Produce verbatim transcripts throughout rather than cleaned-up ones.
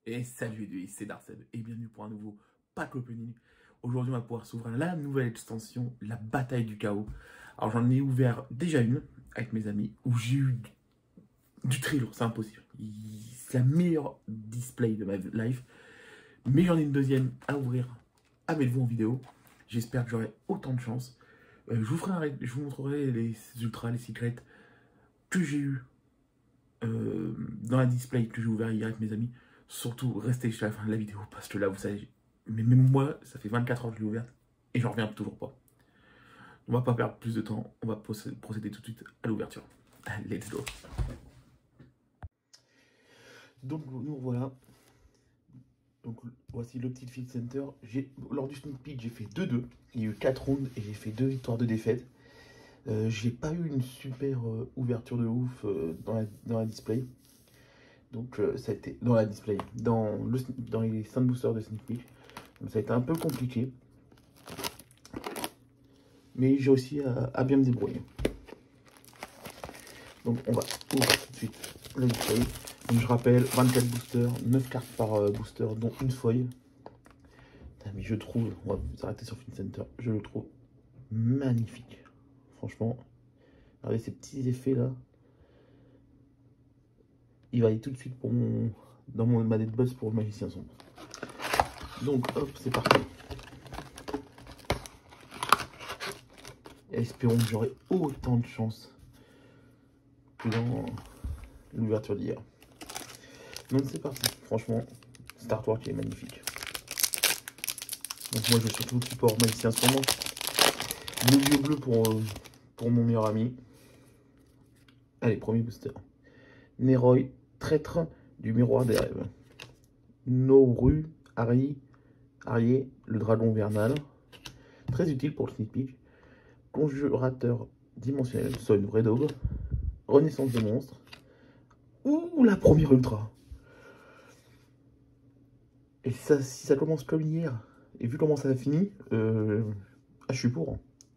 Et salut les c'est Darcel et bienvenue pour un nouveau pack opening. Aujourd'hui on va pouvoir s'ouvrir la nouvelle extension, la bataille du chaos. Alors j'en ai ouvert déjà une avec mes amis où j'ai eu du, du très lourd, c'est impossible. C'est la meilleure display de ma life. Mais j'en ai une deuxième à ouvrir avec vous en vidéo. J'espère que j'aurai autant de chance. Euh, je, vous ferai un, je vous montrerai les ultras, les secrets que j'ai eu euh, dans la display que j'ai ouvert hier avec mes amis. Surtout, restez jusqu'à la fin de la vidéo parce que là, vous savez, mais même moi, ça fait vingt-quatre heures que je l'ai ouverte et j'en reviens toujours pas. On va pas perdre plus de temps, on va procéder tout de suite à l'ouverture. Let's go. Donc, nous voilà. Donc, voici le petit Field Center. Lors du sneak peek, j'ai fait deux deux. Il y a eu quatre rounds et j'ai fait deux victoires de défaite. Euh, j'ai pas eu une super euh, ouverture de ouf euh, dans, la, dans la display. Donc euh, ça a été dans la display, dans, le, dans les cinq boosters de sneak peek. Donc ça a été un peu compliqué. Mais j'ai réussi à, à bien me débrouiller. Donc on va ouvrir tout de suite le display. Donc je rappelle, vingt-quatre boosters, neuf cartes par euh, booster, dont une foil. Putain, mais je trouve, on va vous arrêter sur Field Center, je le trouve magnifique. Franchement, regardez ces petits effets là. Il va aller tout de suite pour mon, dans mon ma dead buzz pour le magicien sombre. Donc hop, c'est parti. Et espérons que j'aurai autant de chance que dans l'ouverture d'hier. Donc c'est parti. Franchement, cet artwork est magnifique. Donc moi je vais surtout support magicien sombre. Le vieux bleu pour, euh, pour mon meilleur ami. Allez, premier booster. Neroy, traître du miroir des rêves. Noru, Ari, Arié, le dragon vernal. Très utile pour le sneak peek. Conjurateur dimensionnel, soit une vraie daube. Renaissance de monstres. Ouh, la première ultra. Et ça, si ça commence comme hier, et vu comment ça a fini, euh, ah, je suis pour.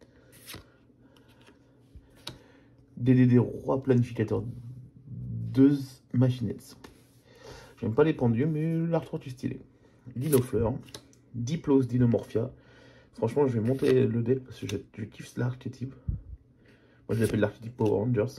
D D D roi planificateur. Deux machinettes. J'aime pas les pendus, mais l'artwork est stylé. Dinofleur, Diplos, Dinomorphia. Franchement, je vais monter le deck parce que je, je kiffe l'archétype. Moi, je l'appelle l'archétype Power Rangers.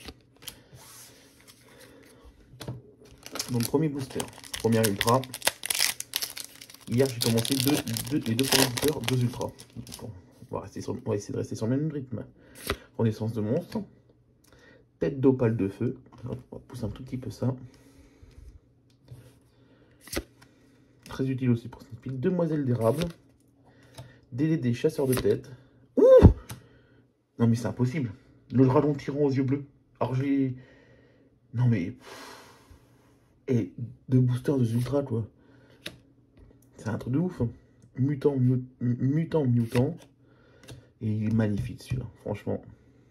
Donc, premier booster, première ultra. Hier, j'ai commencé deux, deux, les deux premiers boosters, deux ultras. Donc, on, va rester sur, on va essayer de rester sur le même rythme. Renaissance de monstre. Tête d'opale de feu. On va pousser un tout petit peu ça. Très utile aussi pour sneak peek. Demoiselle d'érable. D D D chasseur de tête. Ouh! Non mais c'est impossible. Le dragon tyran aux yeux bleus. Alors j'ai... Non mais... Et deux boosters, deux ultras quoi. C'est un truc de ouf. Mutant, mut... mutant, mutant. Et il est magnifique celui-là, franchement.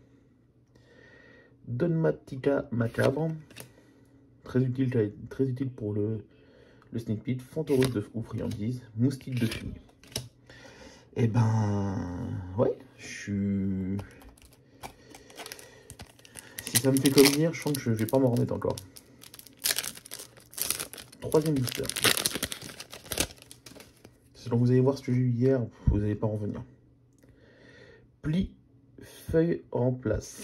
Donmatica macabre. Très utile, très utile pour le, le sneak peek. Fantorus de ou friandise. Moustique de fumée. Et ben... Ouais, je suis... Si ça me fait comme hier, je sens que je vais pas m'en remettre encore. Troisième booster. Selon vous allez voir ce que j'ai eu hier, vous n'allez pas en revenir. Pli, feuille remplace.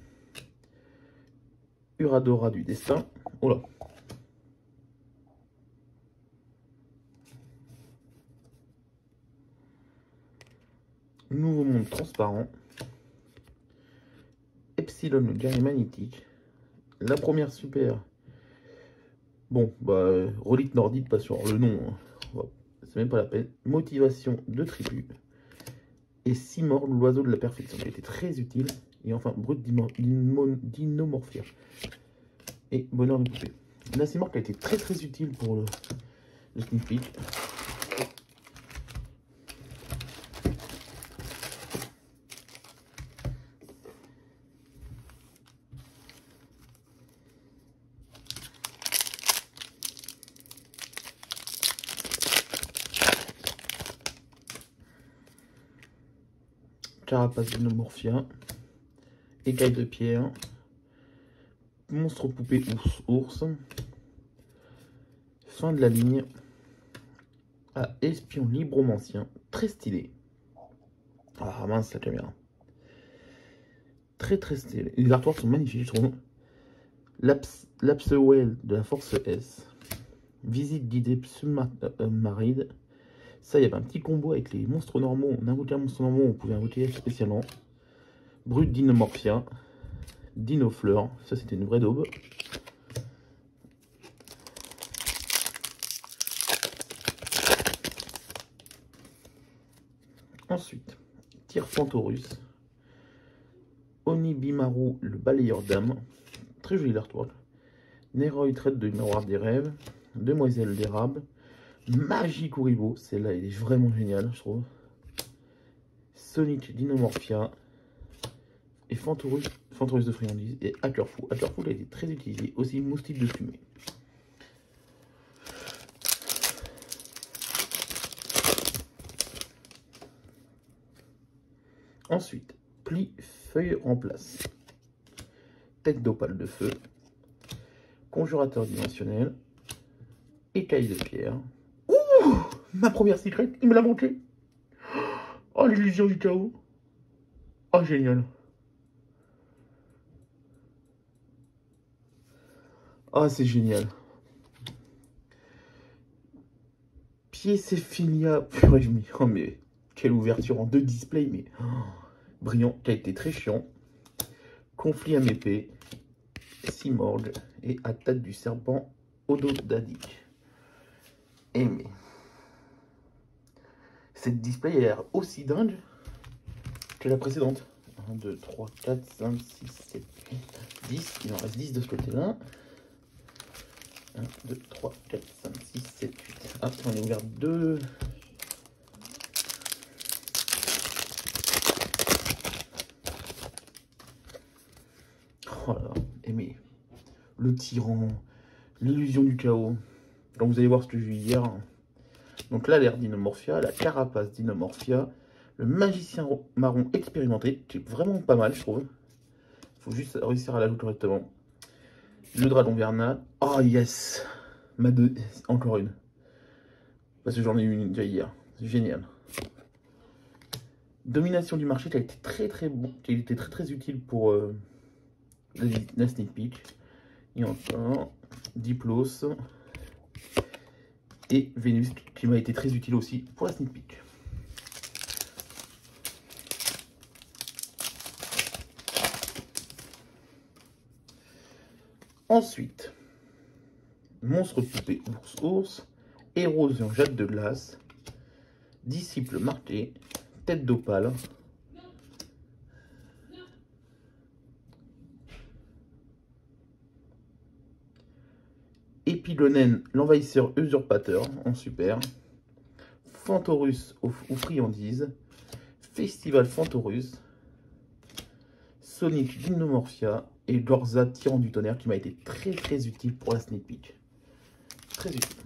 Uradora du destin. Oh là. Nouveau monde transparent. Epsilon, le guerrier magnétique. La première super. Bon, bah, relique nordique, pas sur le nom. Hein. C'est même pas la peine. Motivation de tribu. Et Simor, l'oiseau de la perfection, qui a été très utile. Et enfin, brut dinomorphia. Et bonheur de poupée. La Simor qui a été très très utile pour le, le sneak peek. Carapace de Nomorphia, écaille de pierre, monstre poupée ours, ours, Fin de la ligne. Ah, espion libromancien. Très stylé. Ah mince la caméra. Très très stylé. Les artworks sont magnifiques, je trouve. Lapsewell de la Force S. Visite guidée submarine. Ça, il y avait un petit combo avec les monstres normaux. On invoquait un monstre normaux, on pouvait invoquer spécialement. Brut Dinomorphia. Dinofleur. Ça, c'était une vraie daube. Ensuite, Tyrfantorus. Onibimaru, le balayeur d'âme. Très joli l'artwork. Neroy, traite de miroir des rêves. Demoiselle d'érable. Magic Uribo, celle-là, elle est vraiment géniale, je trouve. Sonic Dinomorphia. Et Fantorus, Fantorus de friandise. Et Hackerfou. Hackerfou, il a été très utilisé. Aussi moustique de fumée. Ensuite, pli feuille en place. Tête d'opale de feu. Conjurateur dimensionnel. Écaille de pierre. Ouh, ma première secret, il me l'a manqué. Oh, l'illusion du chaos. Oh, génial. Oh, c'est génial. Piecéphilia. Purée, je m'y... Oh, mais quelle ouverture en deux displays, mais... Oh, brillant, qui a été très chiant. Conflit à épée. Simorgue. Et attaque du serpent Ododadique. Et mais... Cette display a l'air aussi dingue que la précédente. un, deux, trois, quatre, cinq, six, sept, huit, dix. Il en reste dix de ce côté-là. un, deux, trois, quatre, cinq, six, sept, huit. Ah, on a ouvert deux. Oh là là, aimé. Le tyran, l'illusion du chaos. Donc vous allez voir ce que j'ai eu hier. Donc là, l'air Dinomorphia, la carapace Dinomorphia, le magicien marron expérimenté, qui est vraiment pas mal, je trouve. Il faut juste réussir à la jouer correctement. Le dragon vernal. Oh yes, ma deux, encore une. Parce que j'en ai eu une déjà hier. C'est génial. Domination du marché qui a été très très bon, qui a été très très utile pour euh, la, la sneak peek. Et encore Diplos et Vénus qui m'a été très utile aussi pour la sneak peek. Ensuite, monstre poupée ours ours, érosion jatte de glace, disciple marqué, tête d'opale, Épilonène, l'envahisseur usurpateur en super, Fantorus aux, aux friandises, Festival Fantorus, Sonic Dinomorphia et Gorza Tyran du tonnerre qui m'a été très très utile pour la sneak peek. Très utile.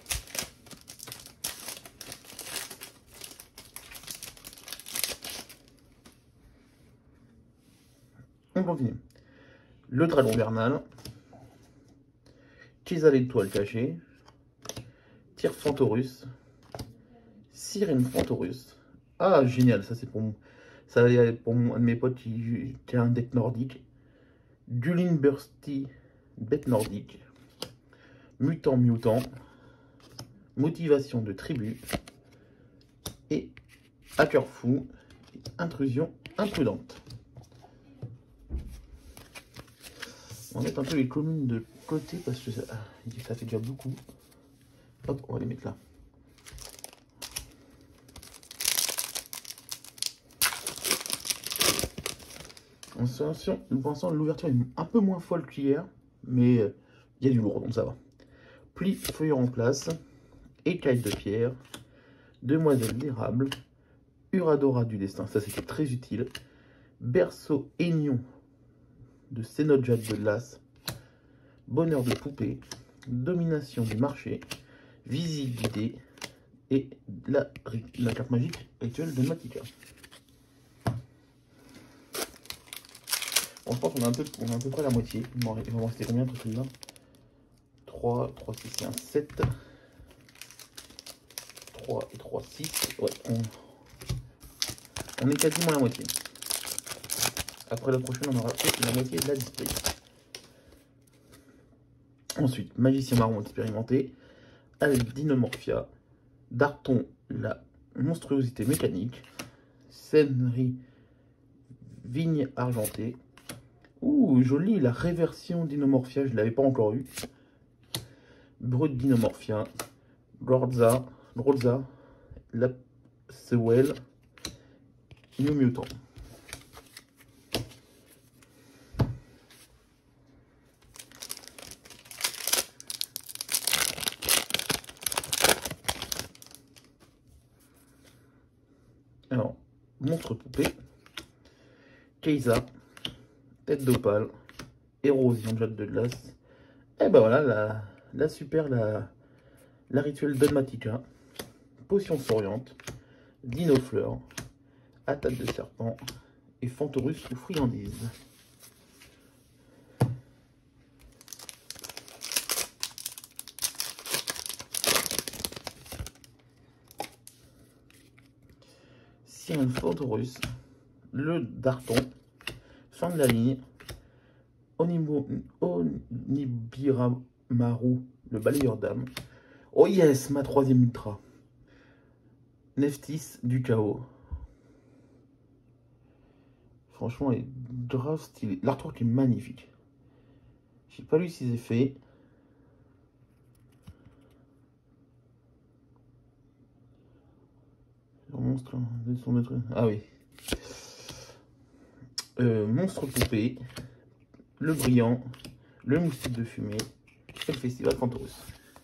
On continue. Le dragon vernal. Kisa l'étoile cachée. Tyrfantorus. Sirène Fantorus. Ah, génial, ça c'est pour mon, ça pour mon, un de mes potes qui, qui a un deck nordique. Gulin Bursty, bête nordique. Mutant Mutant. Motivation de tribu. Et Hacker fou. Intrusion imprudente. On va mettre un peu les communes de côté parce que ça, ça fait déjà beaucoup. Hop, on va les mettre là. Attention, pour l'instant, l'ouverture est un peu moins folle qu'hier, mais il y a du lourd, donc ça va. Pli feuille en place, écaille de pierre, demoiselle d'érable, Uradora du destin, ça c'était très utile. Berceau aignon de Cénojade de glace, bonheur de poupée, domination du marché, visite guidée et la, la carte magique rituelle de Matika. Bon, je pense qu'on a, un peu, on a à peu près la moitié. Il va en rester combien pour celui-là? trois, trois, six et un sept. trois et trois, six. Ouais, on, on est quasiment à la moitié. Après la prochaine, on aura fait la moitié de la display. Ensuite, Magicien Marron expérimenté. Aldinomorphia. Darton, la monstruosité mécanique. Scénerie, vigne argentée. Ouh, joli, la réversion d'Inomorphia, je ne l'avais pas encore eu. Brut d'Inomorphia. Lorza, Lorza, la Sewell, New Mutant. Alors, monstre poupée, Keisa, tête d'opale, érosion de jade de glace. Et ben voilà, la, la super, la, la rituelle Dogmatica, potion souriante, dinofleur, attaque de serpent et Fantorus ou friandise. Cyril Fantorus, le Darton, fin de la ligne, Onimo, Onibiramaru, le balayeur d'âme. Oh yes, ma troisième ultra. Neftis du chaos. Franchement, elle est grave stylée. L'artwork est magnifique. J'ai pas lu ses effets. Monstre, son autre... Ah oui. Euh, monstre poupée, le brillant, le moustique de fumée et le festival Fantorus.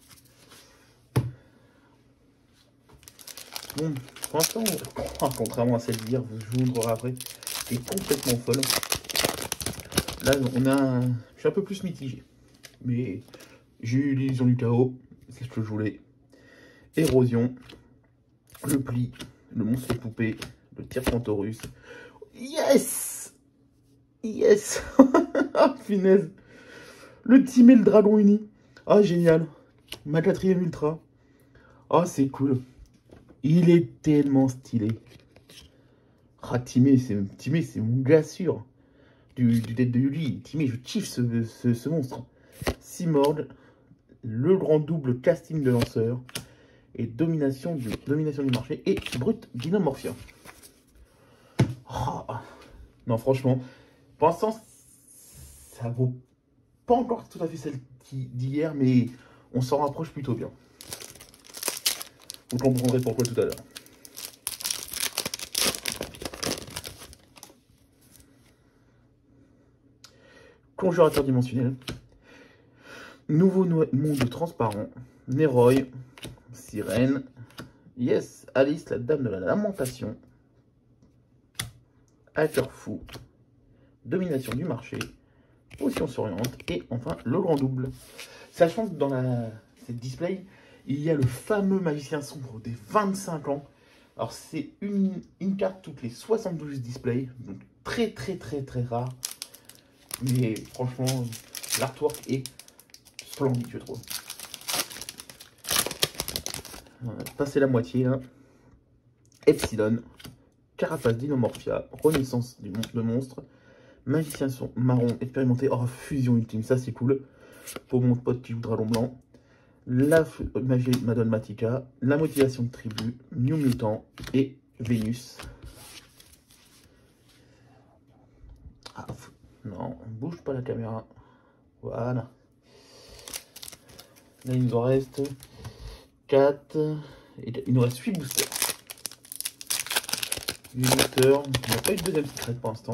Bon, pour l'instant, contrairement à celle d'hier, je vous montrerai après, est complètement folle. Là, on a un... je suis un peu plus mitigé, mais j'ai eu l'illusion du chaos, c'est ce que je voulais. Érosion, le pli, le monstre poupée, le tir Fantorus. Yes! Yes! Ah, finesse! Le team et le dragon uni. Ah, génial! Ma quatrième ultra. Ah, c'est cool. Il est tellement stylé. Ah, Timé, c'est Timé, c'est mon gars sûr. Du, du deck de Yuli. Timé, je kiffe ce, ce, ce monstre. Simorgue, le grand double casting de lanceur. Et domination du, domination du marché. Et brut Dinomorphia. Oh. Non, franchement, pour l'instant, ça vaut pas encore tout à fait celle d'hier, mais on s'en rapproche plutôt bien. Vous comprendrez pourquoi tout à l'heure. Conjurateur dimensionnel. Nouveau monde transparent. Neroy. Sirène. Yes, Alice, la dame de la lamentation. Hacker fou. Domination du marché. Potion souriante. Et enfin, le grand double. Sachant que dans la, cette display, il y a le fameux magicien sombre des vingt-cinq ans. Alors, c'est une, une carte toutes les soixante-douze displays. Donc, très, très, très, très rare. Mais franchement, l'artwork est splendide, je trouve. Passer la moitié, là. Epsilon. Carapace d'Inomorphia. Renaissance du mon de monstre. Magicien son marron expérimenté. Oh, fusion ultime, ça c'est cool. Pour mon pote qui joue Dragon Blanc. La magie Madone Matica. La motivation de tribu. New Mutant. Et Vénus. Ah, non, on bouge pas la caméra. Voilà. Là, il nous en reste quatre. Et il nous reste huit boosters. huit boosters. Il n'y a pas eu de deuxième secret pour l'instant.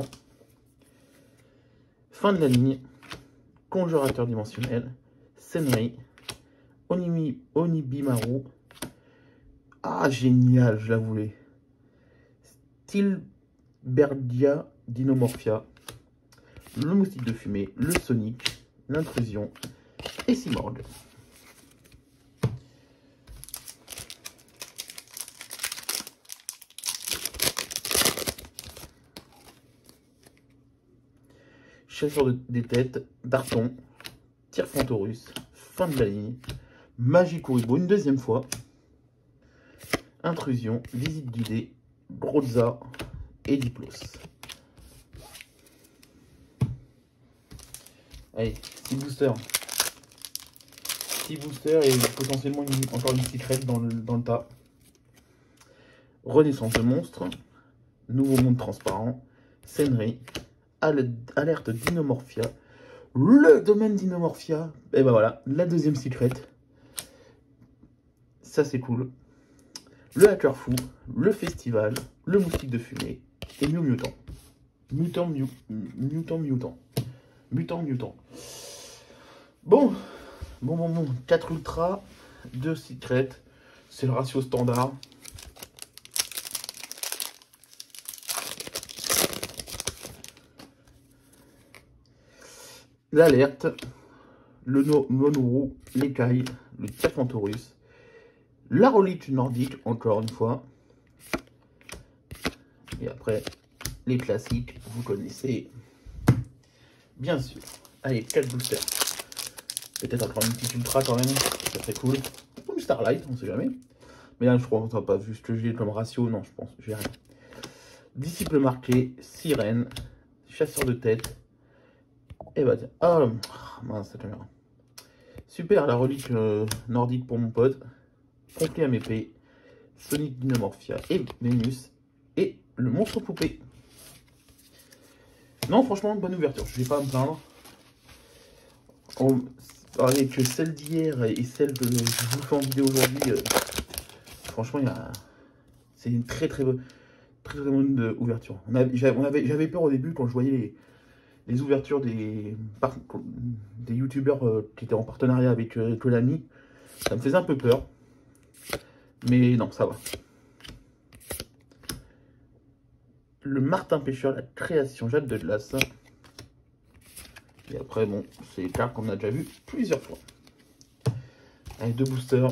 Fin de la ligne. Conjurateur dimensionnel. Senri. Onimi, Onibimaru. Ah, génial, je la voulais. Stilberdia Dinomorphia. Le moustique de fumée. Le Sonic. L'intrusion. Et Simorgue. Chasseur de, des têtes, Darton, Tir Fantorus, fin de la ligne. Magic Uribo une deuxième fois. Intrusion, visite guidée, Broza et Diplos. Allez, six boosters. six boosters et potentiellement une, encore une secret dans le, dans le tas. Renaissance de monstre. Nouveau monde transparent. Senri. Alerte Dinomorphia. Le domaine Dinomorphia. Et ben voilà, la deuxième secret. Ça c'est cool. Le hacker fou. Le festival. Le moustique de fumée. Et Mew Mutant. Mutant, Mew, Mutant, Mutant. Mutant, Mutant. Bon. Bon, bon, bon. quatre ultras. deux secrets. C'est le ratio standard. L'alerte, le no Monoro, l'écaille, le Tiafantorus, la relique nordique, encore une fois. Et après, les classiques, vous connaissez, bien sûr. Allez, quatre boosters. Peut-être encore une petite ultra quand même, ça serait cool. Ou une Starlight, on sait jamais. Mais là, je crois qu'on n'a pas vu ce que j'ai comme ratio, non, je pense, j'ai rien. Disciple marqué, sirène, chasseur de tête. Et bah tiens, ah mince la caméra. Super, la relique euh, nordique pour mon pote. Complet à épée. Sonic Dinomorphia et Vénus. Et le monstre poupée. Non, franchement, bonne ouverture. Je vais pas me plaindre. On... Avec celle d'hier et celle que je vous fais en vidéo aujourd'hui, euh... franchement, il y a... c'est une très très bonne, très, très bonne ouverture. J'avais peur au début quand je voyais les. Les ouvertures des, des youtubeurs euh, qui étaient en partenariat avec euh, Konami, ça me faisait un peu peur. Mais non, ça va. Le Martin Pêcheur, la création Jade de glace. Et après, bon, c'est les cartes qu'on a déjà vu plusieurs fois. Allez, deux boosters.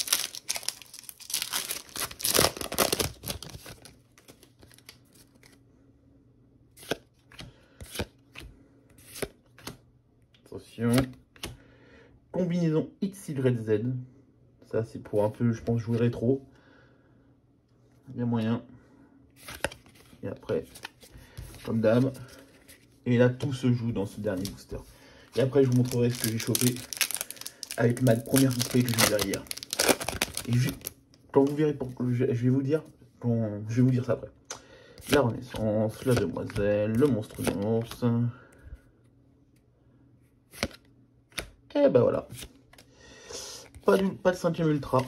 Attention. Combinaison X Y Z. Ça, c'est pour un peu, je pense, jouer rétro. Bien moyen. Et après, comme d'hab. Et là, tout se joue dans ce dernier booster. Et après, je vous montrerai ce que j'ai chopé avec ma première display que j'ai derrière. Et je, quand vous verrez, pour, je, je vais vous dire, quand, je vais vous dire ça après. La Renaissance, la Demoiselle, le Monstre d'ours. Et ben voilà. Pas, du, pas de cinquième ultra.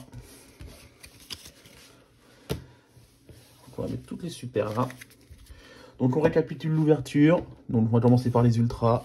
On va mettre toutes les super là. Donc on récapitule l'ouverture. Donc on va commencer par les ultras.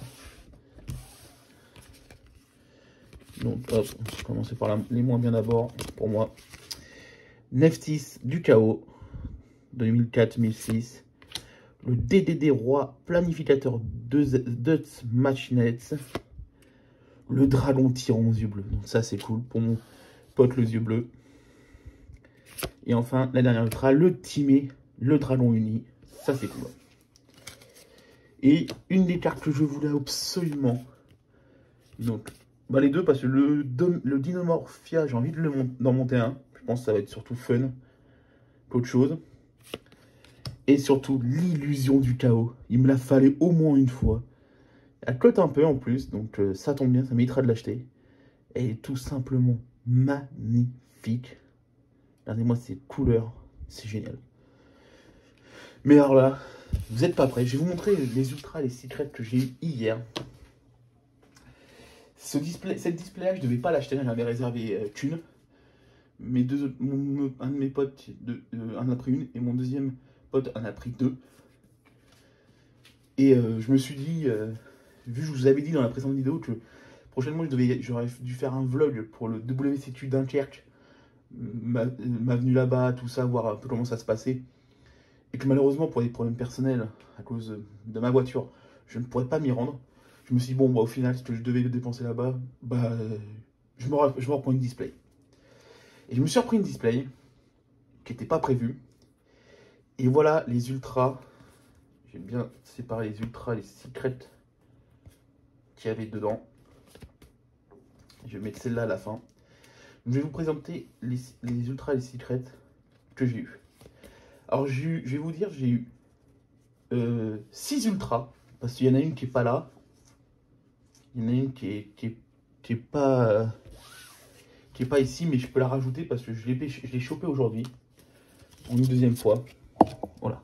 Donc hop, on va commencer par la, les moins bien d'abord pour moi. Neftis du chaos de deux mille quatre deux mille six. Le D D D Roi planificateur de Machinets. Le dragon tyran aux yeux bleus. Donc ça c'est cool pour mon pote les yeux bleus. Et enfin la dernière ultra, le Timé, le dragon uni. Ça c'est cool. Et une des cartes que je voulais absolument. Donc bah les deux parce que le, le Dinomorphia, j'ai envie de le d'en monter un. Je pense que ça va être surtout fun qu'autre chose. Et surtout l'illusion du chaos. Il me la fallait au moins une fois. Elle cote un peu en plus, donc euh, ça tombe bien, ça m'évitera de l'acheter. Elle est tout simplement magnifique. Regardez-moi ces couleurs, c'est génial. Mais alors là, vous n'êtes pas prêts. Je vais vous montrer les ultras, les secrets que j'ai eu hier. Ce display, cette display-là, je ne devais pas l'acheter, j'avais réservé euh, qu'une. Mes deux, mon, un de mes potes de, euh, en a pris une et mon deuxième pote en a pris deux. Et euh, je me suis dit, euh, vu que je vous avais dit dans la précédente vidéo que prochainement j'aurais dû faire un vlog pour le W C Q Dunkerque, ma, ma venue là-bas, tout ça, voir un peu comment ça se passait. Et que malheureusement pour des problèmes personnels, à cause de ma voiture, je ne pourrais pas m'y rendre. Je me suis dit, bon, bah, au final, ce que je devais dépenser là-bas, bah, euh, je me reprends une display. Et je me suis repris une display qui n'était pas prévue. Et voilà les ultras. J'ai bien séparé les ultras, les secrets qu'il y avait dedans. Je vais mettre celle-là à la fin. Je vais vous présenter les, les ultras et les secrets que j'ai eu. Alors, j'ai eu, je vais vous dire, j'ai eu euh, six ultras. Parce qu'il y en a une qui est pas là. Il y en a une qui est, qui est, qui est pas... Euh, qui est pas ici, mais je peux la rajouter parce que je l'ai je l'ai chopé aujourd'hui. Pour une deuxième fois. Voilà.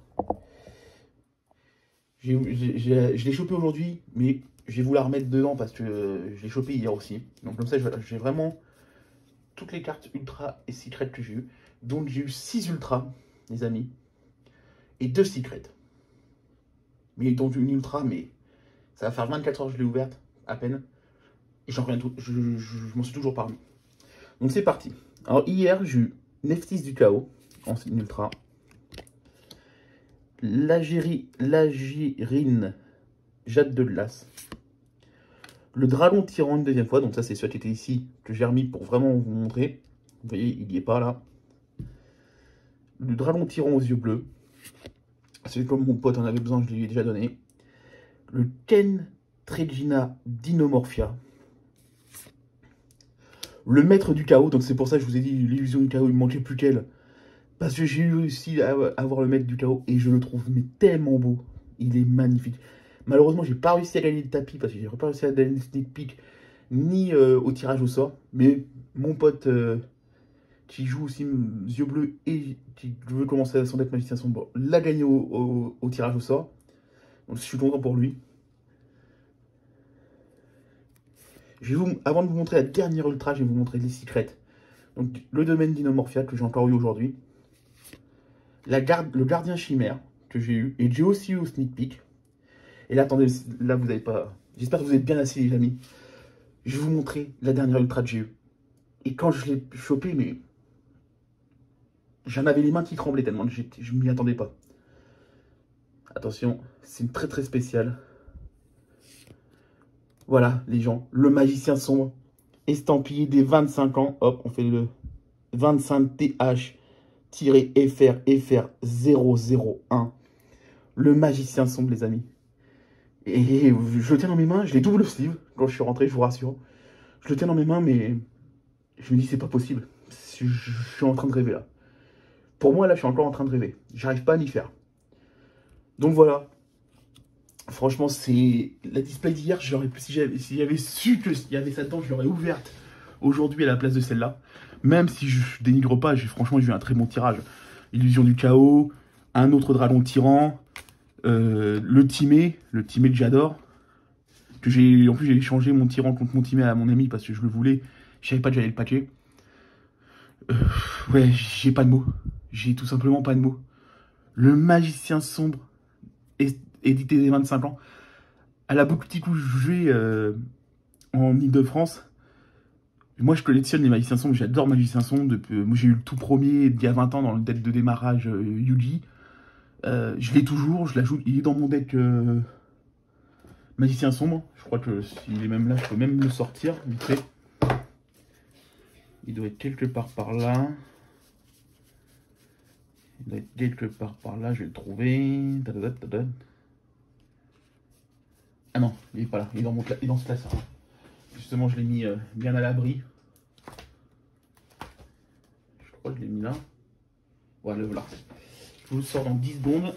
J'ai, j'ai, j'ai, je l'ai chopé aujourd'hui, mais je vais vous la remettre dedans parce que euh, je l'ai chopé hier aussi. Donc comme ça, j'ai vraiment toutes les cartes ultra et secrets que j'ai eu. Donc j'ai eu six ultras, les amis, et deux secrets. Mais dont une ultra, mais ça va faire vingt-quatre heures que je l'ai ouverte, à peine. Et j'en reviens tout, je, je, je, je m'en suis toujours parmi. Donc c'est parti. Alors hier, j'ai eu Nephthys du chaos, en ultra. L'Agirine Jade de glace. Le dragon tyran une deuxième fois. Donc ça c'est celui qui était ici, que j'ai remis pour vraiment vous montrer. Vous voyez, il n'y est pas là. Le dragon tyran aux yeux bleus. C'est comme mon pote en avait besoin, je lui ai déjà donné. Le Ken Tregina Dinomorphia. Le maître du chaos, donc c'est pour ça que je vous ai dit l'illusion du chaos, il ne manquait plus qu'elle. Parce que j'ai réussi à avoir le maître du chaos et je le trouve mais tellement beau. Il est magnifique. Malheureusement, j'ai pas réussi à gagner le tapis parce que j'ai pas réussi à gagner le sneak peek ni euh, au tirage au sort. Mais mon pote euh, qui joue aussi yeux bleus et qui veut commencer à son deck magicien sombre l'a gagné au, au, au tirage au sort. Donc je suis content pour lui. Je vais vous, avant de vous montrer la dernière ultra, je vais vous montrer les secrets. Donc le domaine d'Inomorphia que j'ai encore eu aujourd'hui. La garde, le gardien chimère que j'ai eu. Et j'ai aussi eu au sneak peek. Et là, attendez, là vous n'avez pas... J'espère que vous êtes bien assis les amis. Je vais vous montrer la dernière ultra que j'ai eu. Et quand je l'ai chopé, mais... J'en avais les mains qui tremblaient tellement que je ne m'y attendais pas. Attention, c'est une très très spéciale. Voilà les gens, le magicien sombre. Estampillé des vingt-cinq ans. Hop, on fait le vingt-cinq T H F R F R zéro zéro un. Le magicien sombre les amis. Et je le tiens dans mes mains, je l'ai double sleeve quand je suis rentré, je vous rassure. Je le tiens dans mes mains, mais je me dis c'est pas possible. Je, je, je suis en train de rêver là. Pour moi là, je suis encore en train de rêver. J'arrive pas à m'y faire. Donc voilà. Franchement, c'est la display d'hier. J'aurais si j'avais si j'avais su qu'il y avait ça dedans, je l'aurais ouverte aujourd'hui à la place de celle-là. Même si je dénigre pas, j'ai franchement j'ai eu un très bon tirage. Illusion du chaos, un autre dragon tyran. Euh, le Timé, le Timé que j'adore, que j'ai, en plus j'ai échangé mon tyran contre mon Timé à mon ami parce que je le voulais, je savais pas que j'allais le patcher. Euh, ouais, j'ai pas de mots, j'ai tout simplement pas de mots. Le magicien sombre, édité des vingt-cinq ans, à la boutique où je jouais euh, en Ile-de-France. Moi je collectionne les magiciens sombres, j'adore magicien sombre, depuis, moi j'ai eu le tout premier il y a vingt ans dans le deck de démarrage euh, Yugi. Euh, je l'ai toujours, je l'ajoute, il est dans mon deck euh, magicien sombre. Je crois que s'il est même là, je peux même le sortir vite fait. Il doit être quelque part par là. Il doit être quelque part par là, je vais le trouver. Ah non, il est pas là, il est dans, mon il est dans ce classeur. Justement, je l'ai mis euh, bien à l'abri. Je crois que je l'ai mis là. Voilà, voilà. Je vous le sors dans dix secondes.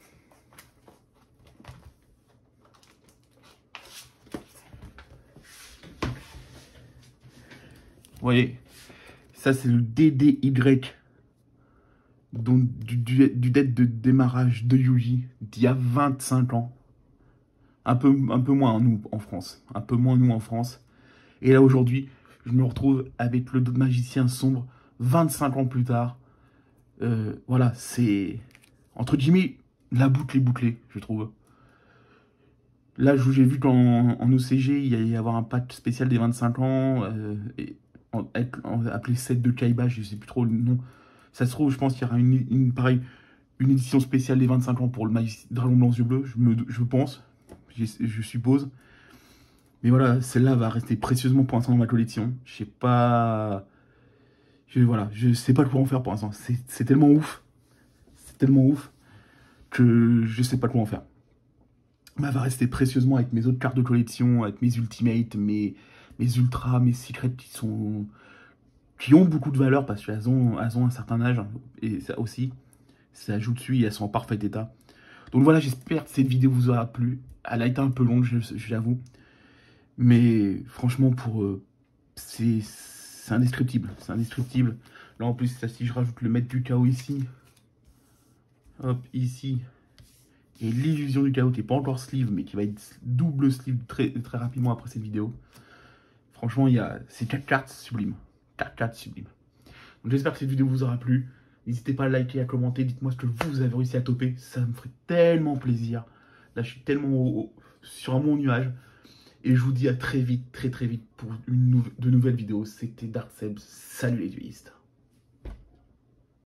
Vous voyez, ça c'est le D D Y, donc du, du, du deck de démarrage de Yugi d'il y a vingt-cinq ans. Un peu, un peu moins nous en France, un peu moins nous en France. Et là aujourd'hui, je me retrouve avec le magicien sombre vingt-cinq ans plus tard. Euh, voilà, c'est... Entre guillemets, la boucle est bouclée, je trouve. Là, j'ai vu qu'en en O C G, il allait y avoir un pack spécial des vingt-cinq ans, euh, et, en, en, appelé set de Kaiba, je sais plus trop le nom. Ça se trouve, je pense qu'il y aura une, une, pareil, une édition spéciale des vingt-cinq ans pour le Dragon Blanc Yeux Bleus, je, me, je pense, je, je suppose. Mais voilà, celle-là va rester précieusement pour l'instant dans ma collection. Je sais pas... Je, voilà, je sais pas quoi en faire pour l'instant. C'est tellement ouf. C'est tellement ouf que je sais pas quoi en faire. Mais elle va rester précieusement avec mes autres cartes de collection, avec mes ultimates, mes, mes ultras, mes secrets qui sont... qui ont beaucoup de valeur parce qu'elles ont, elles ont un certain âge. Et ça aussi, ça joue dessus et elles sont en parfait état. Donc voilà, j'espère que cette vidéo vous aura plu. Elle a été un peu longue, j'avoue. Mais franchement, pour euh, c'est indescriptible. C'est indescriptible. Là, en plus, si je rajoute le maître du chaos ici, hop, ici, et l'illusion du chaos qui n'est pas encore sleeve, mais qui va être double sleeve très, très rapidement après cette vidéo. Franchement, il y a ces quatre cartes sublimes. quatre cartes sublimes. Donc j'espère que cette vidéo vous aura plu. N'hésitez pas à liker, à commenter. Dites-moi ce que vous avez réussi à toper. Ça me ferait tellement plaisir. Là, je suis tellement au, au, sur un bon nuage. Et je vous dis à très vite, très très vite pour une nou de nouvelles vidéos. C'était Dark Seb. Salut les duelistes.